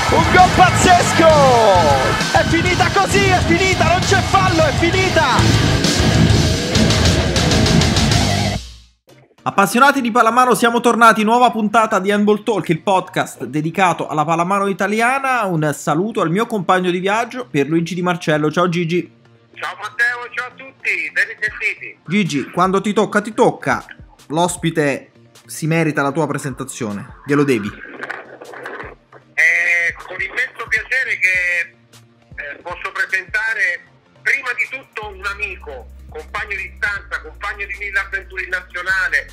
Un gol pazzesco! È finita così, è finita, non c'è fallo, è finita! Appassionati di pallamano, siamo tornati, nuova puntata di Handball Talk, il podcast dedicato alla pallamano italiana. Un saluto al mio compagno di viaggio, Pierluigi Di Marcello. Ciao Gigi. Ciao Matteo, ciao a tutti, ben sentiti. Gigi, quando ti tocca. L'ospite si merita la tua presentazione, glielo devi. Con immenso piacere che posso presentare prima di tutto un amico, compagno di stanza, compagno di mille avventure in nazionale,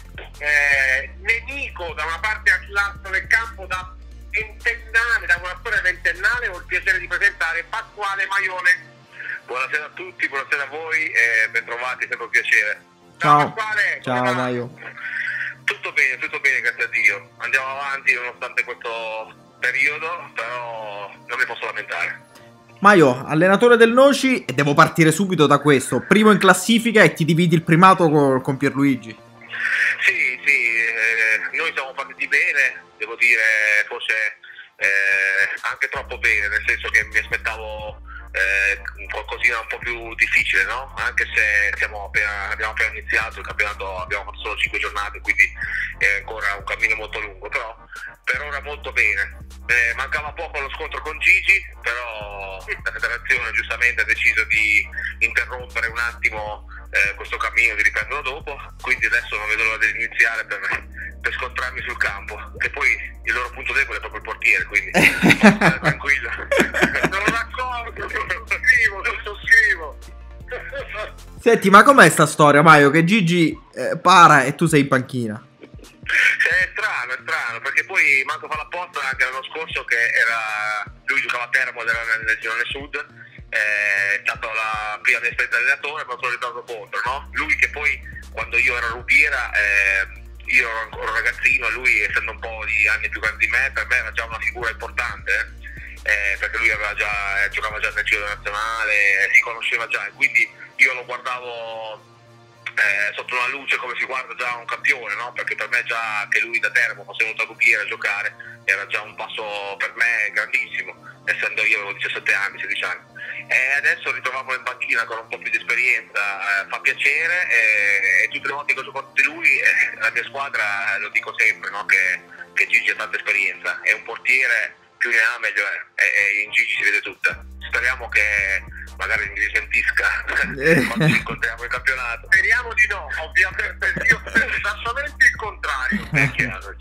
nemico da una parte all'altra del campo da ventennale, da una storia ventennale. Ho il piacere di presentare Pasquale Maione. Buonasera a tutti, buonasera a voi, ben trovati, sempre un piacere. Ciao Pasquale, ciao Maio. Tutto bene, grazie a Dio. Andiamo avanti nonostante questo periodo, però non mi posso lamentare. Maio, allenatore del Noci, e devo partire subito da questo. Primo in classifica e ti dividi il primato con Pierluigi. Sì, noi siamo partiti bene, devo dire, forse anche troppo bene, nel senso che mi aspettavo qualcosina un po' più difficile, no? Anche se abbiamo appena iniziato il campionato, abbiamo fatto solo 5 giornate, quindi è ancora un cammino molto lungo, però per ora molto bene. Mancava poco lo scontro con Gigi, però la federazione giustamente ha deciso di interrompere un attimo questo cammino, di riprenderlo dopo, quindi adesso non vedo l'ora di iniziare per scontrarmi sul campo, che poi il loro punto debole è proprio il portiere, quindi tranquillo. Non lo racconto, sottoscrivo. Senti, ma com'è sta storia, Maio, che Gigi para e tu sei in panchina? È strano, perché poi manco fa l'apposta anche l'anno scorso, che lui giocava a Teramo ed era nel girone sud, è stata la prima mia esperienza da allenatore, ma sono ritornato contro, no? Lui che poi, quando io ero a Rubiera, io ero ancora un ragazzino, e lui, essendo un po' di anni più grande di me, per me era già una figura importante, perché lui giocava già nel giro nazionale, si conosceva già, e quindi io lo guardavo sotto una luce come si guarda già un campione, no? Perché per me già che lui da Teramo fosse venuto a Rubiera a giocare era già un passo per me grandissimo, essendo io avevo 17 anni, 16 anni. E adesso ritrovarlo in panchina con un po' più di esperienza fa piacere, e tutte le volte che gioco contro di lui, la mia squadra, lo dico sempre, no? che Gigi ha tanta esperienza, è un portiere, più ne ha meglio è, e in Gigi si vede tutta. Speriamo che magari mi risentisca quando ci incontriamo in campionato. Speriamo di no, ovviamente. Io spero esattamente il contrario. È chiaro.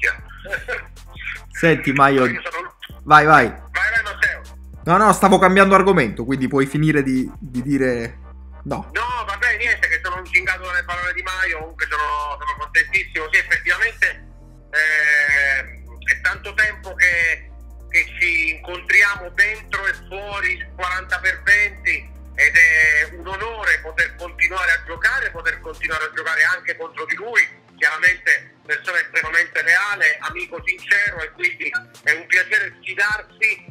Senti Maio, Sono... vai Vai Matteo. No, stavo cambiando argomento, quindi puoi finire di dire no. No, vabbè, niente, che sono lusingato dalle parole di Maio, comunque sono contentissimo. Sì, effettivamente è tanto tempo che ci incontriamo dentro e fuori 40x20, ed è un onore poter continuare a giocare anche contro di lui. Chiaramente persona estremamente leale, amico sincero, e quindi è un piacere sfidarsi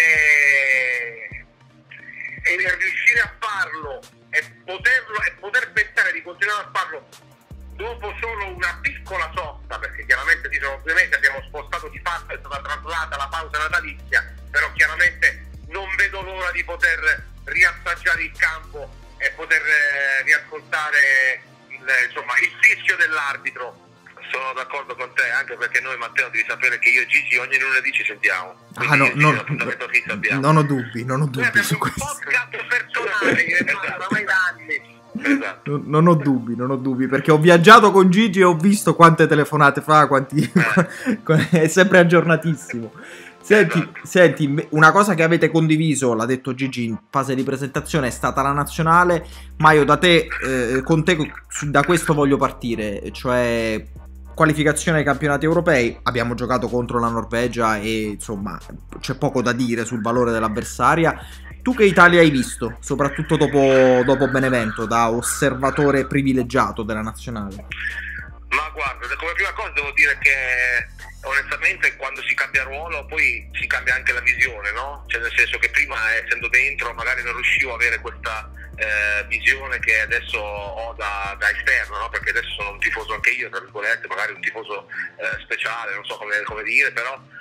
e riuscire a farlo e poter pensare di continuare a farlo dopo solo una piccola sosta, perché chiaramente ovviamente abbiamo spostato di fatto, è stata traslata la pausa natalizia, però chiaramente non vedo l'ora di poter riassaggiare il campo e poter riascoltare il fischio dell'arbitro. Sono d'accordo con te, anche perché noi, Matteo, devi sapere che io e Gigi ogni lunedì ci sentiamo. Non ho dubbi su questo. Un podcast personale, oramai da anni. Esatto. Non ho dubbi, perché ho viaggiato con Gigi e ho visto quante telefonate fa, è sempre aggiornatissimo. Senti, una cosa che avete condiviso, l'ha detto Gigi in fase di presentazione, è stata la nazionale. Maio, da questo voglio partire, cioè qualificazione ai campionati europei. Abbiamo giocato contro la Norvegia e insomma c'è poco da dire sul valore dell'avversaria. Tu che Italia hai visto, soprattutto dopo Benevento, da osservatore privilegiato della nazionale? Ma guarda, come prima cosa devo dire che onestamente quando si cambia ruolo poi si cambia anche la visione, no? Cioè nel senso che prima, essendo dentro, magari non riuscivo a avere questa visione che adesso ho da esterno, no? Perché adesso sono un tifoso anche io, tra virgolette, magari un tifoso speciale, non so come dire, però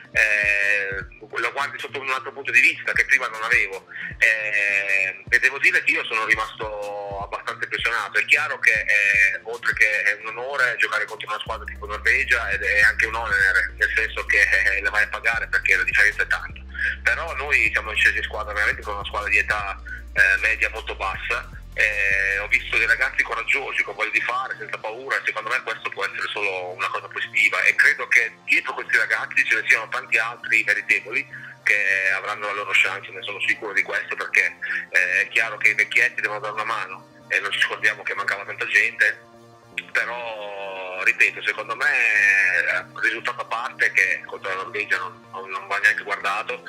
lo guardi sotto un altro punto di vista che prima non avevo, e devo dire che io sono rimasto abbastanza impressionato. È chiaro che oltre che è un onore giocare contro una squadra tipo Norvegia, ed è anche un onere, nel senso che le vai a pagare perché la differenza è tanta, però noi siamo scesi in squadra veramente con una squadra di età media molto bassa. Ho visto dei ragazzi coraggiosi, con voglia di fare, senza paura, e secondo me questo può essere solo una cosa positiva, e credo che dietro questi ragazzi ce ne siano tanti altri meritevoli che avranno la loro chance, ne sono sicuro di questo, perché è chiaro che i vecchietti devono dare una mano e non ci scordiamo che mancava tanta gente, però ripeto, secondo me il risultato a parte, che contro la Norvegia non va neanche guardato,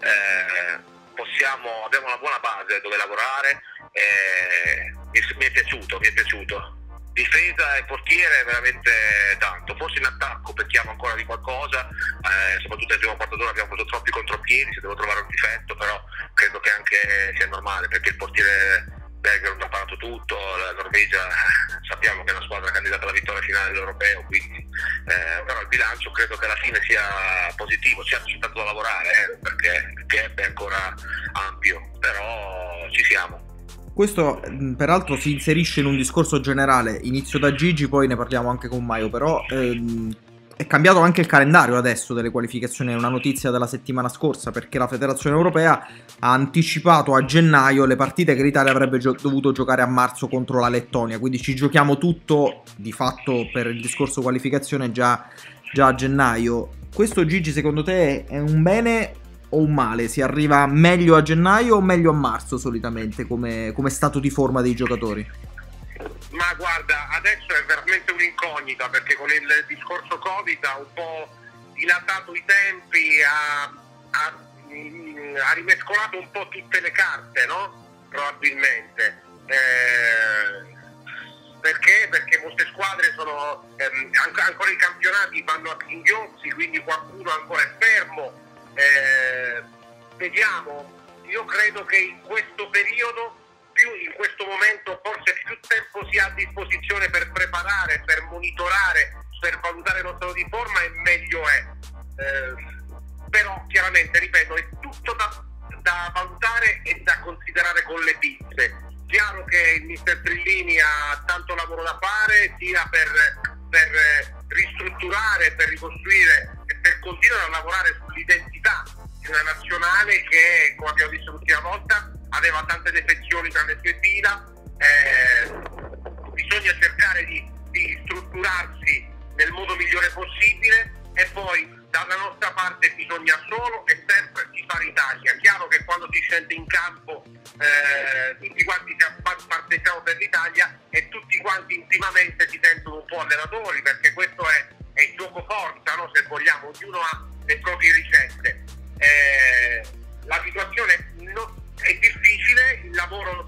abbiamo una buona base dove lavorare. Mi è piaciuto. Difesa e portiere veramente tanto, forse in attacco pecchiamo ancora di qualcosa, soprattutto nel primo quarto d'ora abbiamo preso troppi contropiedi, se devo trovare un difetto, però credo che anche sia normale, perché il portiere Berger ha parato tutto, la Norvegia sappiamo che è una squadra candidata alla vittoria finale dell'Europeo, quindi però il bilancio credo che alla fine sia positivo. C'è tanto da lavorare, perché il gap è ancora ampio, però ci siamo. Questo peraltro si inserisce in un discorso generale, inizio da Gigi, poi ne parliamo anche con Maio, però è cambiato anche il calendario adesso delle qualificazioni, è una notizia della settimana scorsa, perché la Federazione Europea ha anticipato a gennaio le partite che l'Italia avrebbe dovuto giocare a marzo contro la Lettonia, quindi ci giochiamo tutto di fatto per il discorso qualificazione già a gennaio. Questo, Gigi, secondo te è un bene o un male? Si arriva meglio a gennaio o meglio a marzo solitamente come stato di forma dei giocatori? Ma guarda, adesso è veramente un'incognita, perché con il discorso Covid ha un po' dilatato i tempi, ha rimescolato un po' tutte le carte, no? Probabilmente. Perché molte squadre sono ancora i campionati vanno a singhiozzi, quindi qualcuno ancora è fermo. Vediamo, io credo che in questo periodo, in questo momento, forse più tempo si ha a disposizione per preparare, per monitorare, per valutare lo stato di forma, e meglio è. Però chiaramente, ripeto, è tutto da valutare e da considerare con le pinze. Chiaro che il mister Trillini ha tanto lavoro da fare, sia per ristrutturare, per ricostruire e per continuare a lavorare sull'identità di una nazionale che, come abbiamo visto l'ultima volta, aveva tante defezioni tra le sue fila. Bisogna cercare di strutturarsi nel modo migliore possibile, e poi dalla nostra parte bisogna solo e sempre fare Italia. Chiaro che quando si scende in campo tutti quanti partecipiamo per l'Italia, e tutti quanti intimamente si sentono un po' allenatori, perché questo è il gioco forza, no? Se vogliamo, ognuno ha le proprie ricette. La situazione è difficile, il lavoro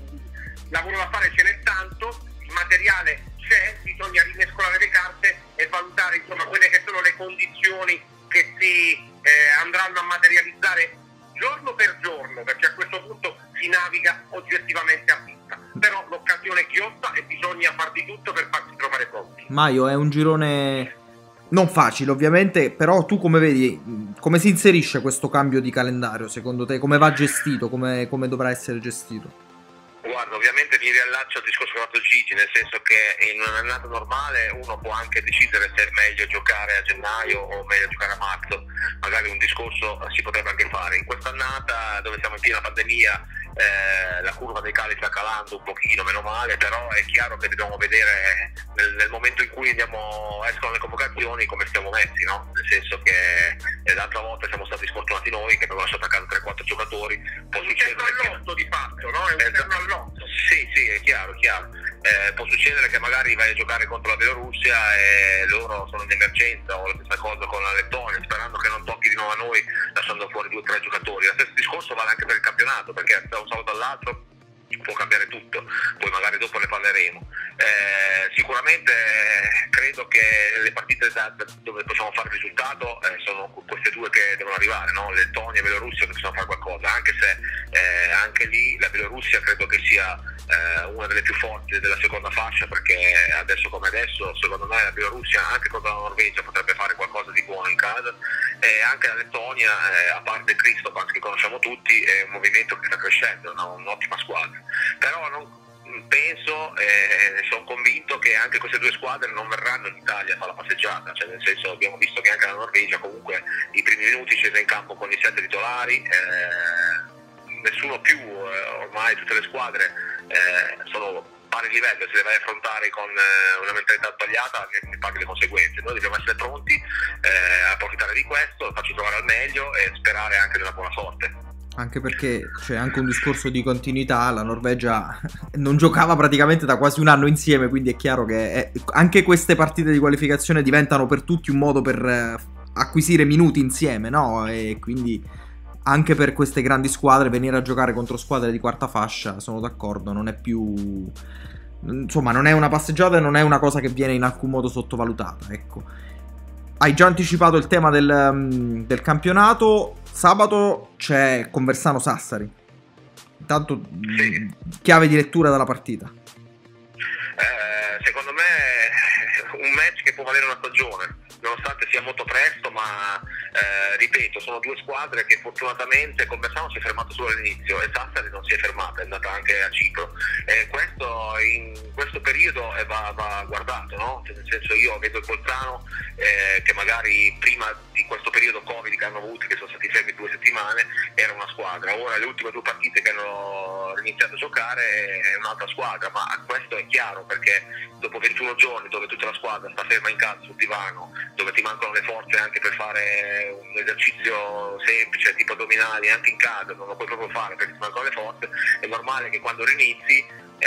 da fare ce n'è tanto, il materiale c'è, bisogna rimescolare le carte e valutare, insomma, quelle che sono le condizioni che si andranno a materializzare giorno per giorno, perché a questo punto si naviga oggettivamente a vista. Però l'occasione è ghiotta e bisogna far di tutto per farsi trovare pronti. Maio, è un girone non facile ovviamente, però tu come vedi, come si inserisce questo cambio di calendario secondo te? Come va gestito? Come dovrà essere gestito? Guarda, ovviamente mi riallaccio al discorso che ha fatto Gigi, nel senso che in un'annata normale uno può anche decidere se è meglio giocare a gennaio o meglio giocare a marzo, magari un discorso si potrebbe anche fare. In quest'annata, dove siamo in piena pandemia, la curva dei cali sta calando un pochino, meno male, però è chiaro che dobbiamo vedere nel momento in cui escono le convocazioni come stiamo messi, no? Nel senso che l'altra volta siamo stati sfortunati noi, che abbiamo lasciato a casa 3-4 giocatori. Può succedere all'otto di fatto, no? È un interno all'otto. Sì, è chiaro. Può succedere che magari vai a giocare contro la Bielorussia e loro sono in emergenza, o la stessa cosa con la Lettonia, sperando che non tocchi di nuovo a noi, lasciando fuori 2 o 3 giocatori. Lo stesso discorso vale anche per il campionato, perché da un sabato all'altro può cambiare tutto, poi magari dopo ne parleremo. Sicuramente credo che le partite dove possiamo fare risultato sono queste due che devono arrivare, no? Lettonia e Bielorussia, che possiamo fare qualcosa, anche se anche lì la Bielorussia credo che sia una delle più forti della seconda fascia, perché adesso come adesso secondo me la Bielorussia anche contro la Norvegia potrebbe fare qualcosa di buono in casa, e anche la Lettonia, a parte Kristofanc che conosciamo tutti, è un movimento che sta crescendo, no? Un'ottima squadra, però non penso e sono convinto che anche queste due squadre non verranno in Italia a fare la passeggiata, cioè nel senso abbiamo visto che anche la Norvegia comunque i primi minuti scese in campo con i 7 titolari, nessuno più, ormai tutte le squadre sono pari livello, se le vai a affrontare con una mentalità sbagliata ne paghi le conseguenze. Noi dobbiamo essere pronti a approfittare di questo, farci trovare al meglio e sperare anche della buona sorte. Anche perché c'è anche un discorso di continuità, la Norvegia non giocava praticamente da quasi un anno insieme, quindi è chiaro che anche queste partite di qualificazione diventano per tutti un modo per acquisire minuti insieme, no? E quindi anche per queste grandi squadre venire a giocare contro squadre di quarta fascia, sono d'accordo, non è più... insomma, non è una passeggiata e non è una cosa che viene in alcun modo sottovalutata, ecco. Hai già anticipato il tema del campionato. Sabato c'è Conversano-Sassari. Intanto Sì. chiave di lettura della partita. Secondo me un match che può valere una stagione, nonostante sia molto presto, ma ripeto, sono due squadre che fortunatamente Conversano si è fermato solo all'inizio e Sassari non si è fermata, è andata anche a Cipro, e questo in questo periodo va guardato, no? Nel senso, io vedo il Bolzano che magari prima di questo periodo Covid che hanno avuto, che sono stati fermi 2 settimane, era una squadra, ora le ultime 2 partite che hanno iniziato a giocare è un'altra squadra, ma questo è chiaro perché dopo 21 giorni dove tutta la squadra sta ferma in casa sul divano, dove ti mancano le forze anche per fare un esercizio semplice tipo addominali anche in casa, non lo puoi proprio fare perché ti mancano le forze, è normale che quando rinizi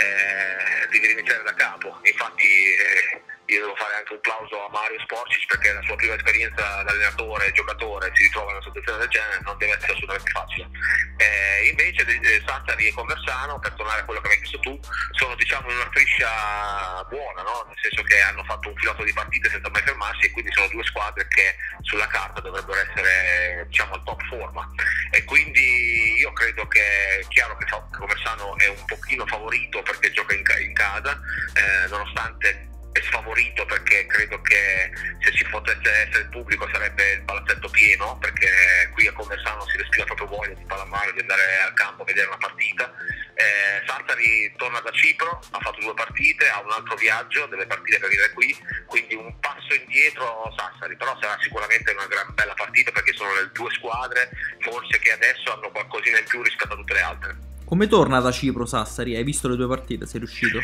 devi riniziare da capo. Infatti io devo fare anche un plauso a Mario Sporcic perché la sua prima esperienza da allenatore e giocatore si ritrova in una situazione del genere, non deve essere assolutamente facile. Invece Sassari e Conversano, per tornare a quello che mi hai chiesto tu, sono diciamo in una striscia buona, no? Nel senso che hanno fatto un filotto di partite senza mai fermarsi, e quindi sono due squadre che sulla carta dovrebbero essere diciamo al top forma, e quindi io credo che è chiaro che Conversano è un pochino favorito perché gioca in casa, nonostante è sfavorito perché credo che se ci potesse essere il pubblico sarebbe il palazzetto pieno, perché qui a Conversano si respira proprio voglia di pallamano, di andare al campo a vedere una partita. Sassari torna da Cipro, ha fatto 2 partite, ha un altro viaggio, deve partire per venire qui, quindi un passo indietro Sassari, però sarà sicuramente una gran bella partita perché sono le 2 squadre forse che adesso hanno qualcosina in più rispetto a tutte le altre. Come torna da Cipro Sassari? Hai visto le 2 partite? Sei riuscito?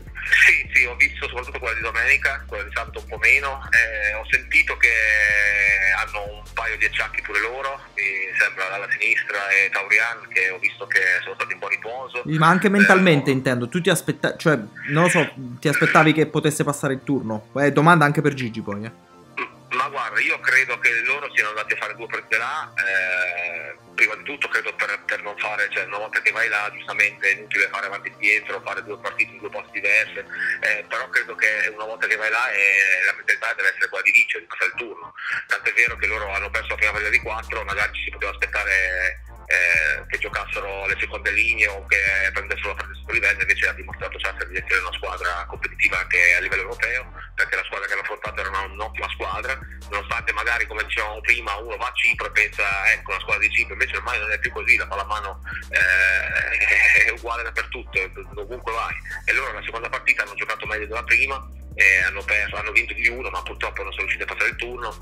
Sì, ho visto soprattutto quella di domenica, quella di sabato un po' meno, ho sentito che hanno un paio di acciacchi pure loro, mi sembra dalla sinistra e Taurian, che ho visto che sono stati un po' a riposo. Ma anche mentalmente intendo, tu ti aspettavi, cioè non lo so, ti aspettavi che potesse passare il turno? Domanda anche per Gigi poi. Ma guarda, io credo che loro siano andati a fare 2 partite là, prima di tutto credo per non fare, cioè una volta che vai là giustamente è inutile fare avanti e indietro, fare 2 partite in 2 posti diversi, però credo che una volta che vai là la mentalità deve essere quella di vincere, di passare il turno, tant'è vero che loro hanno perso la prima partita di 4, magari ci si poteva aspettare che giocassero le seconde linee o che prendessero la partita sotto livello, invece ha dimostrato Sassari di essere una squadra competitiva anche a livello europeo, perché la squadra che hanno affrontato era un'ottima squadra, nonostante magari, come dicevamo prima, uno va a Cipro e pensa ecco la squadra di Cipro, invece ormai non è più così, la pallamano è uguale dappertutto, ovunque vai, e loro la seconda partita hanno giocato meglio della prima, hanno vinto di 1, ma purtroppo non sono riusciti a passare il turno.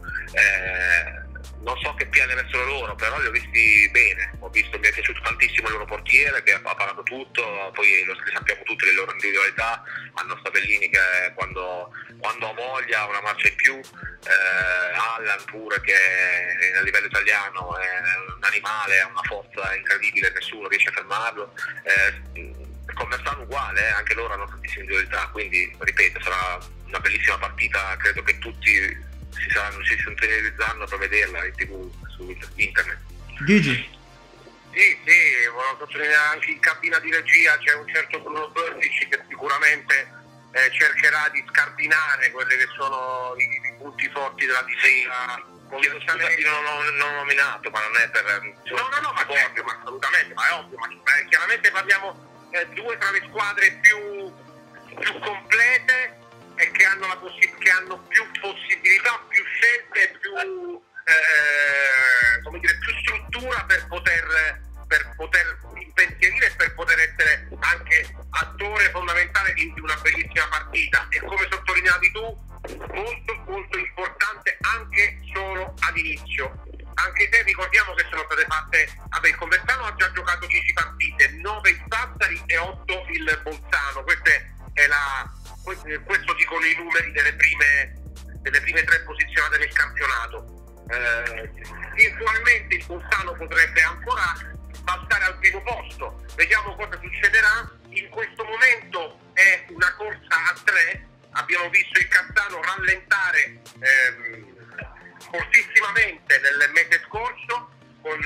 Non so che piani avessero loro, però li ho visti bene, mi è piaciuto tantissimo il loro portiere che ha parato tutto, poi lo sappiamo tutte le loro individualità, hanno Stabellini che quando ha voglia ha una marcia in più, Allan pure che a livello italiano è un animale, ha una forza incredibile, nessuno riesce a fermarlo. Conversano uguale, anche loro hanno tantissime individualità, quindi ripeto sarà una bellissima partita, credo che tutti si sintonizzando per vederla in TV su internet. Gigi? Sì, volevo sottolineare anche in cabina di regia c'è un certo Bruno Bertici che sicuramente cercherà di scardinare quelli che sono i punti forti della difesa. Non ho nominato, ma non è per... No, ma certo, ma assolutamente, ma è ovvio, ma chiaramente parliamo due tra le squadre più complete e che hanno che hanno più possibilità, più scelte, più più struttura per poter impensierire e per poter essere anche attore fondamentale di una bellissima partita, e come sottolineavi tu molto importante anche solo all'inizio. Anche se ricordiamo che sono state fatte, il Conversano ha già giocato 10 partite, 9 il Sassari e 8 il Bolzano. Questo dicono i numeri delle prime 3 posizionate nel campionato. Virtualmente il Bolzano potrebbe ancora passare al primo posto, vediamo cosa succederà. In questo momento è una corsa a 3, abbiamo visto il Cassano rallentare fortissimamente nel mese scorso con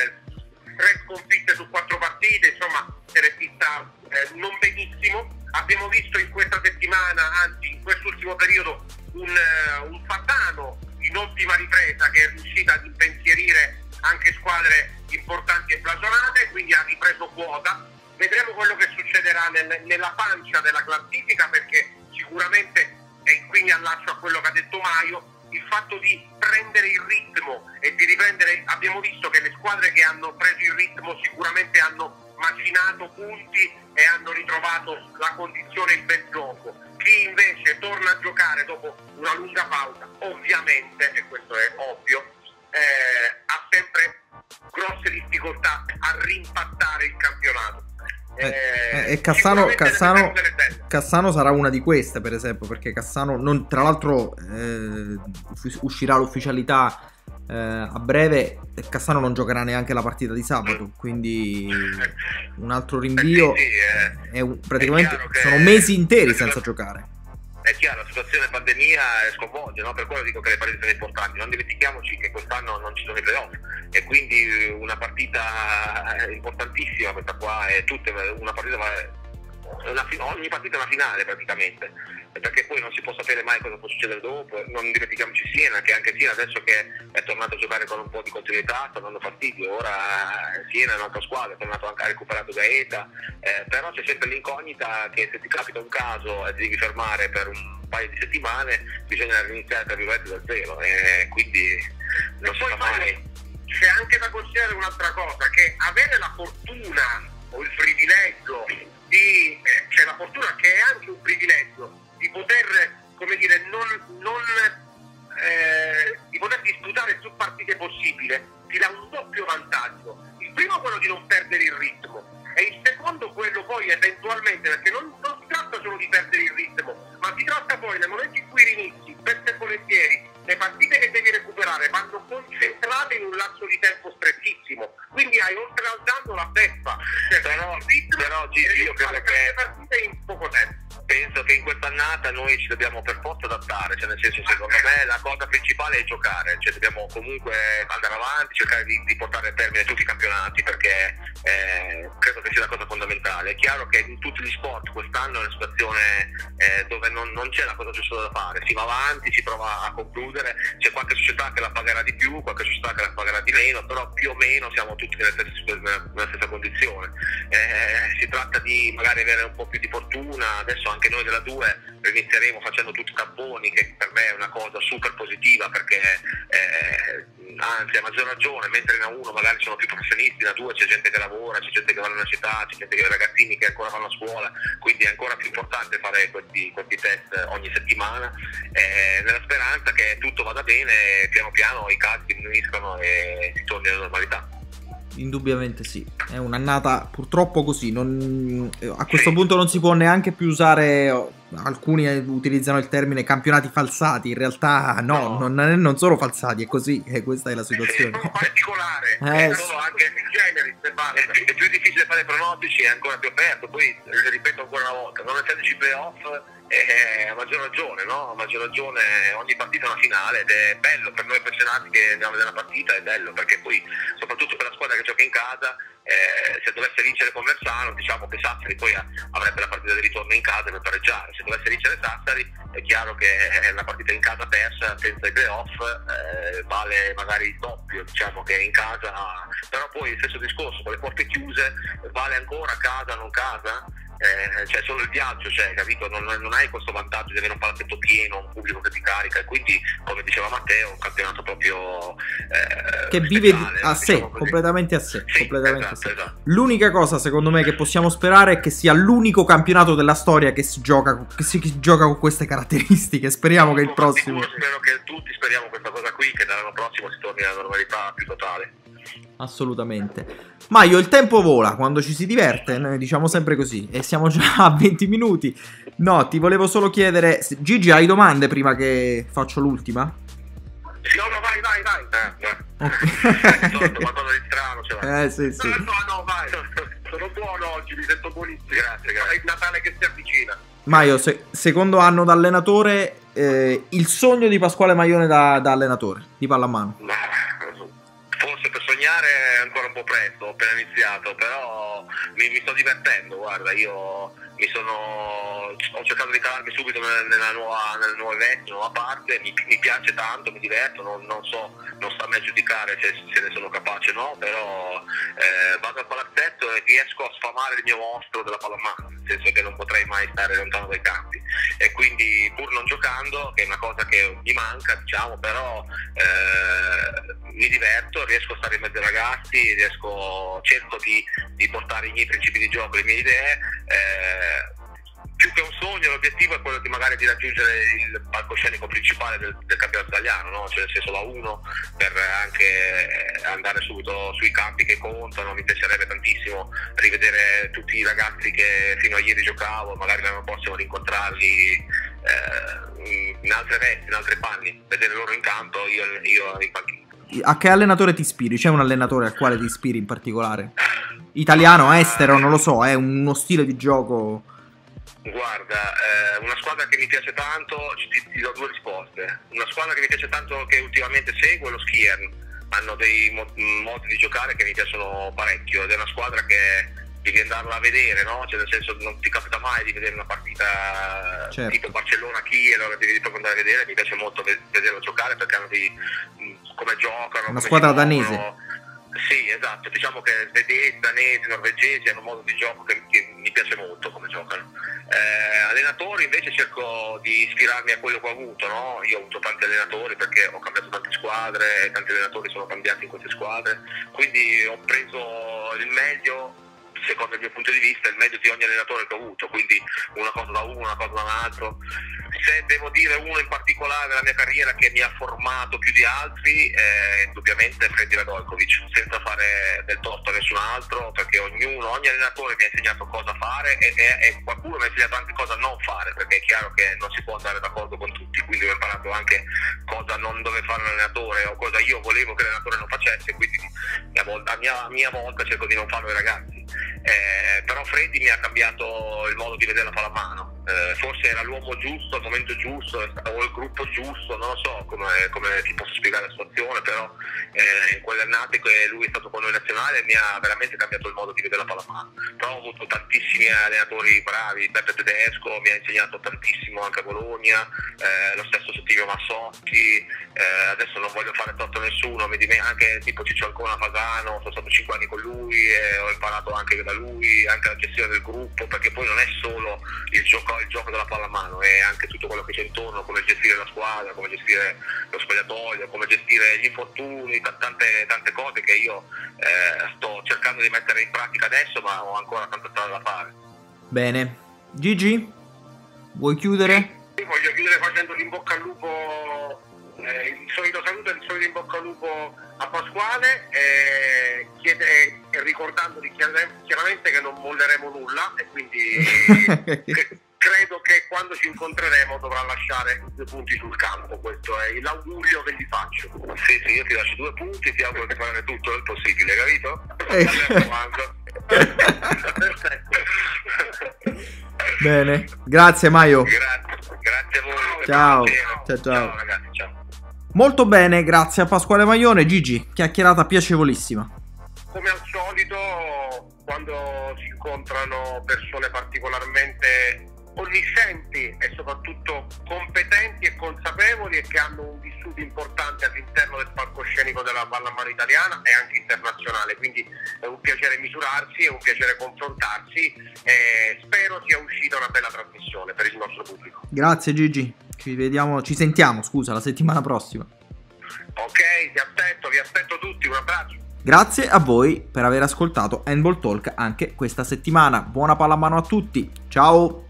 3 sconfitte su 4 partite, insomma se l'è vista non benissimo. Abbiamo visto in questa settimana, anzi in quest'ultimo periodo, un Fatano in ottima ripresa che è riuscita ad impensierire anche squadre importanti e blasonate, quindi ha ripreso quota. Vedremo quello che succederà nella pancia della classifica, perché sicuramente, e qui mi allaccio a quello che ha detto Maio, il fatto di prendere il ritmo e di riprendere, abbiamo visto che le squadre che hanno preso il ritmo sicuramente hanno macinato punti e hanno ritrovato la condizione, il bel gioco. Chi invece torna a giocare dopo una lunga pausa, ovviamente, e questo è ovvio, ha sempre grosse difficoltà a rimpattare il campionato. E Cassano sarà una di queste, per esempio, perché Cassano tra l'altro uscirà l'ufficialità a breve, e Cassano non giocherà neanche la partita di sabato, quindi un altro rinvio. Praticamente sono mesi interi senza giocare. È chiaro, la situazione pandemia sconvolge, no? Per quello dico che le partite sono importanti. Non dimentichiamoci che quest'anno non ci sono i playoff, e quindi una partita importantissima questa qua, è una partita ogni partita è una finale praticamente, perché poi non si può sapere mai cosa può succedere dopo. Non dimentichiamoci Siena, che anche Siena adesso che è tornato a giocare con un po' di continuità sta dando fastidio. Ora Siena è un'altra squadra, è tornato anche, ha recuperato Gaeta, però c'è sempre l'incognita che se ti capita un caso e ti devi fermare per un paio di settimane, bisogna riniziare tra virgolette da zero, e quindi non si fa mai. C'è anche da considerare un'altra cosa, che avere la fortuna o il privilegio c'è la fortuna, che è anche un privilegio, di poter, come dire, di poter disputare più partite possibile, ti dà un doppio vantaggio. Il primo, quello di non perdere il ritmo, e il secondo quello poi eventualmente, perché non si tratta solo di perdere il ritmo, ma si tratta poi nel momento in cui rinizi, spesso e volentieri le partite che devi recuperare vanno concentrate in un lasso di tempo strettissimo, quindi hai oltre al danno la beffa, però Gigi, io credo che partite in poco tempo. Penso che in quest'annata noi ci dobbiamo per forza adattare, cioè nel senso, secondo me la cosa principale è giocare, cioè dobbiamo comunque andare avanti, cercare di portare a termine tutti i campionati, perché credo che sia la cosa fondamentale. È chiaro che in tutti gli sport quest'anno è una situazione dove non c'è la cosa giusta da fare, si va avanti, si prova a concludere, c'è qualche società che la pagherà di più, qualche società che la pagherà di meno, però più o meno siamo tutti nella stessa condizione. Si tratta di magari avere un po' più di fortuna. Adesso anche noi della 2 inizieremo facendo tutti i tamponi, che per me è una cosa super positiva, perché anzi a maggior ragione, mentre in A1 magari sono più professionisti, in A2 c'è gente che lavora, c'è gente che va all'università, c'è gente che ragazzini che ancora vanno a scuola, quindi è ancora più importante fare questi test ogni settimana, nella speranza che tutto vada bene, piano piano i casi diminuiscano e si torni alla normalità. Indubbiamente sì, è un'annata purtroppo così, a questo punto non si può neanche più usare, alcuni utilizzano il termine campionati falsati, in realtà non sono falsati, è così, e questa è la situazione. È particolare, sono anche il genere, è più difficile fare pronostici, è ancora più aperto, poi ripeto ancora una volta, non essendoci playoff a maggior ragione, no? A maggior ragione ogni partita è una finale ed è bello per noi appassionati che andiamo a vedere la partita, è bello perché poi soprattutto per la squadra che gioca in casa, se dovesse vincere Conversano diciamo che Sassari poi avrebbe la partita di ritorno in casa per pareggiare, se dovesse vincere Sassari è chiaro che la partita in casa persa senza i playoff vale magari il doppio, diciamo che in casa, però poi il stesso discorso con le porte chiuse vale ancora casa non casa. C'è solo il viaggio, capito? Non hai questo vantaggio di avere un palazzetto pieno, un pubblico che ti carica, e quindi come diceva Matteo, un campionato proprio che vive speciale, a sé, diciamo completamente a sé, sì, completamente esatto, a sé. esatto. L'unica cosa secondo me che possiamo sperare è che sia l'unico campionato della storia che si gioca con queste caratteristiche. Speriamo che il prossimo Spero che tutti speriamo questa cosa qui, che dall'anno prossimo si torni alla normalità più totale. Assolutamente. Maio, il tempo vola quando ci si diverte, noi diciamo sempre così, e siamo già a 20 minuti. No, ti volevo solo chiedere, Gigi, hai domande prima che faccio l'ultima? Sì, no, vai. Okay. Qualcosa di strano ce l'hai. Sì. No, vai. Sono buono oggi, mi sento buonissimo. Grazie. È il Natale che si avvicina. Maio, secondo anno da allenatore, il sogno di Pasquale Maione da allenatore di pallamano? Forse per sognare è ancora un po' presto, ho appena iniziato, però mi sto divertendo, guarda, io ho cercato di calarmi subito nelle nuove vesti, nuova parte, mi piace tanto, mi diverto, non sta a me giudicare se ne sono capace o no, però vado al palazzetto e riesco a sfamare il mio mostro della pallamano, nel senso che non potrei mai stare lontano dai campi, e quindi pur non giocando, che è una cosa che mi manca, diciamo, però mi diverto, riesco a stare in mezzo ai ragazzi, cerco di portare i miei principi di gioco, le mie idee. Più che un sogno, l'obiettivo è quello di raggiungere il palcoscenico principale del campionato italiano, no? Cioè nel senso la 1, per anche andare subito sui campi che contano. Mi piacerebbe tantissimo rivedere tutti i ragazzi che fino a ieri giocavo, magari l'anno prossimo rincontrarli in altre vesti, in altri panni, vedere loro in campo, io in panchina. A che allenatore ti ispiri? C'è un allenatore al quale ti ispiri in particolare? Italiano, estero, non lo so, è uno stile di gioco. Guarda, una squadra che mi piace tanto, ti do due risposte. Una squadra che mi piace tanto, che ultimamente seguo, è lo Skiern. Hanno dei modi di giocare che mi piacciono parecchio, ed è una squadra che devi andarla a vedere, no? Cioè nel senso, non ti capita mai di vedere una partita certo, tipo Barcellona-Kiev, allora devi proprio andare a vedere. Mi piace molto vederlo giocare perché hanno come giocano, una squadra danese. Sì, esatto, diciamo che svedesi, danesi, norvegesi hanno un modo di gioco che mi piace molto come giocano. Allenatori invece cerco di ispirarmi a quello che ho avuto, no? Io ho avuto tanti allenatori perché ho cambiato tante squadre, tanti allenatori sono cambiati in queste squadre, quindi ho preso il meglio, secondo il mio punto di vista, il meglio di ogni allenatore che ho avuto, quindi una cosa da uno, una cosa da un altro. Se devo dire uno in particolare della mia carriera che mi ha formato più di altri, indubbiamente Freddy Radojkovic, senza fare del torto a nessun altro, perché ogni allenatore mi ha insegnato cosa fare e qualcuno mi ha insegnato anche cosa non fare, perché è chiaro che non si può andare d'accordo con tutti, quindi ho imparato anche cosa non deve fare l'allenatore o cosa io volevo che l'allenatore non facesse, quindi a mia volta cerco di non farlo ai ragazzi. Però Freddy mi ha cambiato il modo di vedere la pallamano, forse era l'uomo giusto al momento giusto o il gruppo giusto, non lo so come ti posso spiegare la situazione, però in quelle annate che lui è stato con noi nazionale mi ha veramente cambiato il modo di vedere la pallamano. Però ho avuto tantissimi allenatori bravi, Beppe Tedesco mi ha insegnato tantissimo anche a Bologna, lo stesso Settimio Massotti, adesso non voglio fare torto a nessuno, anche tipo Ciccio Ancona Fasano, sono stato 5 anni con lui e ho imparato anche da lui, anche la gestione del gruppo, perché poi non è solo il gioco della pallamano, è anche tutto quello che c'è intorno, come gestire la squadra, come gestire lo spogliatoio, come gestire gli infortuni, tante cose che io sto cercando di mettere in pratica adesso, ma ho ancora tanta strada da fare. Bene. Gigi, vuoi chiudere? Sì, voglio chiudere facendo l'in bocca al lupo, il solito saluto e il solito in bocca al lupo a Pasquale, ricordandogli chiaramente che non molleremo nulla, e quindi credo che quando ci incontreremo dovrà lasciare 2 punti sul campo, questo è l'augurio che gli faccio. Sì, io ti lascio 2 punti, ti auguro di fare tutto il possibile, capito? Bene, grazie Maio. Grazie a voi. Ciao. Ciao ragazzi, ciao. Molto bene, grazie a Pasquale Maione. Gigi, chiacchierata piacevolissima. Come al solito, quando si incontrano persone particolarmente onniscienti e soprattutto competenti e consapevoli e che hanno un vissuto importante all'interno del palcoscenico della pallamano italiana e anche internazionale, quindi è un piacere misurarsi, è un piacere confrontarsi e spero sia uscita una bella trasmissione per il nostro pubblico. Grazie Gigi, ci sentiamo, scusa, la settimana prossima. Ok, vi aspetto tutti, un abbraccio. Grazie a voi per aver ascoltato Handball Talk anche questa settimana. Buona pallamano a tutti, ciao!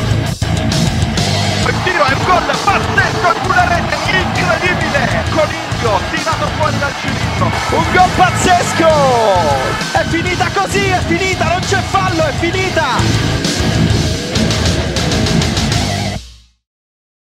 Il tiro è un gol pazzesco sulla rete, incredibile! Coniglio tirato fuori dal cilindro, un gol pazzesco! È finita così, è finita, non c'è fallo, è finita!